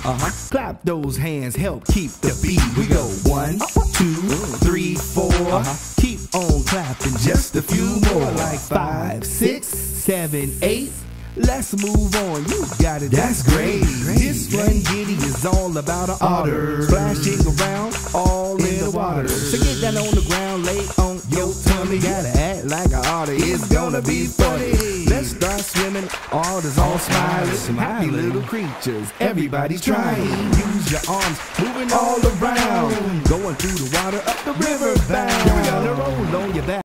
Clap those hands, help keep the beat. We go 1, 2, 3, 4. Keep on clapping, just a few more. Like 5, 6, 7, 8. Let's move on, you got it, that's great. This one giddy is all about an otter, splashing around all in the water. So get down on the ground, lay on your tummy. Gotta act like an otter, it's gonna be funny. Let's start swimming, otters all smiling. Some happy little creatures, everybody's trying. Use your arms, moving all around. Going through the water, up the river bound. You're gonna roll on your back.